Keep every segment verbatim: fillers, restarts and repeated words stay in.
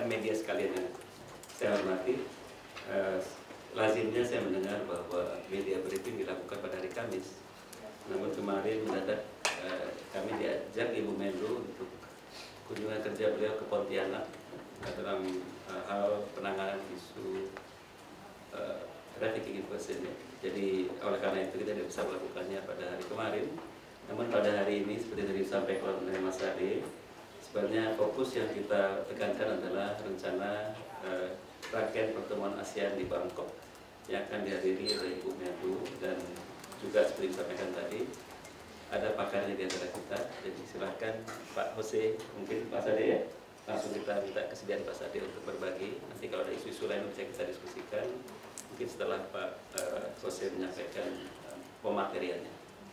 rekan media sekalian yang saya hormati, uh, lazimnya saya mendengar bahwa media briefing dilakukan pada hari Kamis. Namun kemarin mendadak uh, kami diajak Ibu Menlu untuk kunjungan kerja beliau ke Pontianak dalam uh, hal penanganan isu uh, trafficking in person. Jadi oleh karena itu kita tidak bisa melakukannya pada hari kemarin. Namun pada hari ini seperti tadi disampaikan oleh Mas Ade, sebenarnya fokus yang kita tekankan adalah rencana uh, rangkaian pertemuan ASEAN di Bangkok yang akan dihadiri oleh Ibu Menlu, dan juga seperti disampaikan tadi ada pakarnya di antara kita. Jadi silakan Pak Jose, mungkin Pak Sade ya, langsung kita minta kesediaan Pak Sade untuk berbagi. Nanti kalau ada isu-isu lain bisa kita diskusikan mungkin setelah Pak uh, Jose menyampaikan uh, pemateriannya.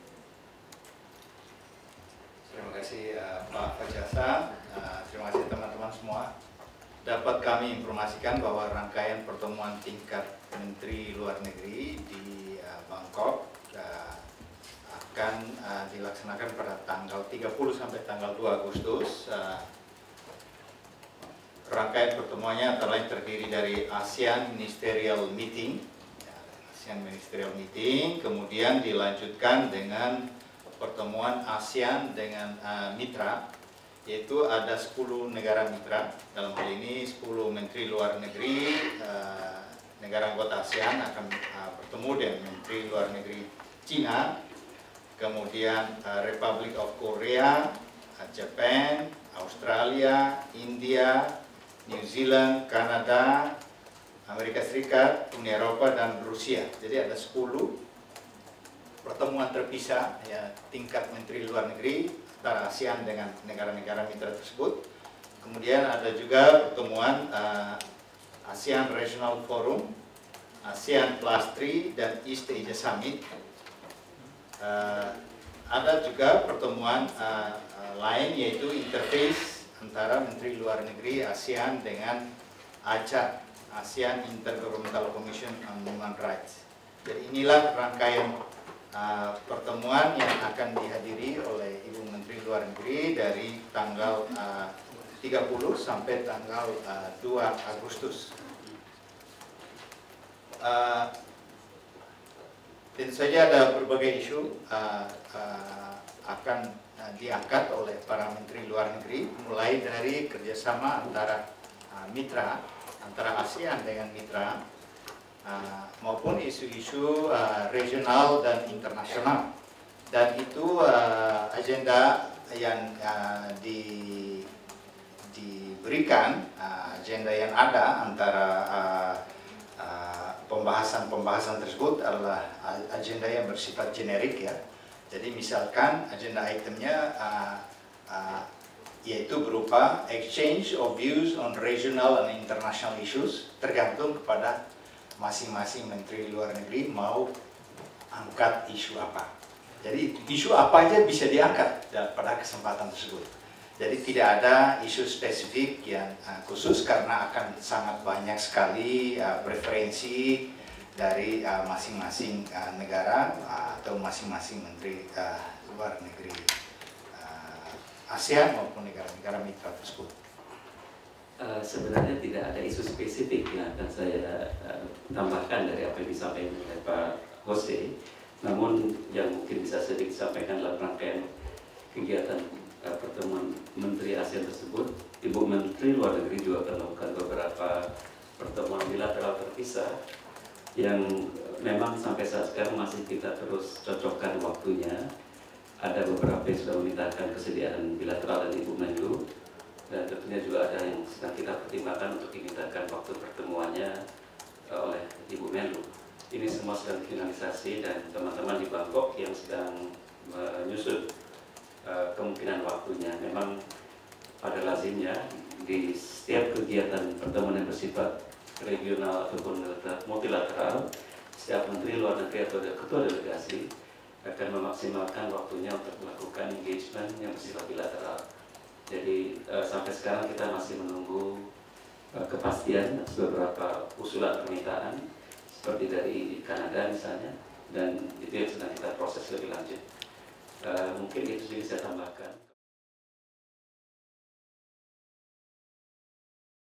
Terima kasih uh, Pak Fajasa, uh, terima kasih teman-teman semua. Dapat kami informasikan bahwa rangkaian pertemuan tingkat Menteri Luar Negeri di uh, Bangkok uh, akan uh, dilaksanakan pada tanggal tiga puluh sampai tanggal dua Agustus. Uh, rangkaian pertemuannya antara lain terdiri dari ASEAN Ministerial Meeting, ya, ASEAN Ministerial Meeting, kemudian dilanjutkan dengan pertemuan ASEAN dengan uh, mitra, yaitu ada sepuluh negara mitra. Dalam hal ini sepuluh menteri luar negeri uh, negara anggota ASEAN akan uh, bertemu dengan menteri luar negeri Cina, kemudian uh, Republic of Korea, uh, Japan, Australia, India, New Zealand, Kanada, Amerika Serikat, Uni Eropa, dan Rusia. Jadi ada sepuluh pertemuan terpisah ya, tingkat menteri luar negeri antara ASEAN dengan negara-negara mitra tersebut. Kemudian ada juga pertemuan uh, ASEAN Regional Forum, ASEAN Plus tiga, dan East Asia Summit. Uh, ada juga pertemuan uh, uh, lain yaitu interface antara menteri luar negeri ASEAN dengan A C A, ASEAN Intergovernmental Commission on Human Rights. Jadi inilah rangkaian Uh, pertemuan yang akan dihadiri oleh Ibu Menteri Luar Negeri dari tanggal uh, tiga puluh sampai tanggal uh, dua Agustus. Uh, tentu saja ada berbagai isu uh, uh, akan uh, diangkat oleh para Menteri Luar Negeri, mulai dari kerjasama antara uh, mitra, antara ASEAN dengan mitra, Uh, maupun isu-isu uh, regional dan internasional, dan itu uh, agenda yang uh, di, diberikan, uh, agenda yang ada antara pembahasan-pembahasan uh, uh, tersebut adalah agenda yang bersifat generik ya. Jadi misalkan agenda itemnya uh, uh, yaitu berupa exchange of views on regional and international issues, tergantung kepada masing-masing menteri luar negeri mau angkat isu apa. Jadi isu apa aja bisa diangkat pada kesempatan tersebut. Jadi tidak ada isu spesifik yang uh, khusus, karena akan sangat banyak sekali uh, preferensi dari masing-masing uh, uh, negara uh, atau masing-masing menteri uh, luar negeri uh, ASEAN maupun negara-negara mitra tersebut. Uh, sebenarnya tidak ada isu spesifik yang akan saya uh, tambahkan dari apa yang disampaikan oleh Pak Jose. Namun yang mungkin bisa sedikit disampaikan dalam rangkaian kegiatan uh, pertemuan Menteri ASEAN tersebut, Ibu Menteri Luar Negeri juga akan melakukan beberapa pertemuan bilateral terpisah yang memang sampai saat sekarang masih kita terus cocokkan waktunya. Ada beberapa yang sudah memintakan kesediaan bilateral dari Ibu Menlu, dan tentunya juga ada yang sedang kita pertimbangkan untuk dimintakan waktu pertemuannya uh, oleh Ibu Menlu. Ini semua sedang finalisasi, dan teman-teman di Bangkok yang sedang menyusun uh, kemungkinan waktunya. Memang pada lazimnya di setiap kegiatan pertemuan yang bersifat regional ataupun multilateral, setiap menteri luar negeri atau ketua delegasi akan memaksimalkan waktunya untuk melakukan engagement yang bersifat bilateral. Jadi uh, sampai sekarang kita masih menunggu uh, kepastian beberapa usulan permintaan seperti dari Kanada misalnya, dan itu yang sedang kita proses lebih lanjut. Uh, mungkin itu sih saya tambahkan.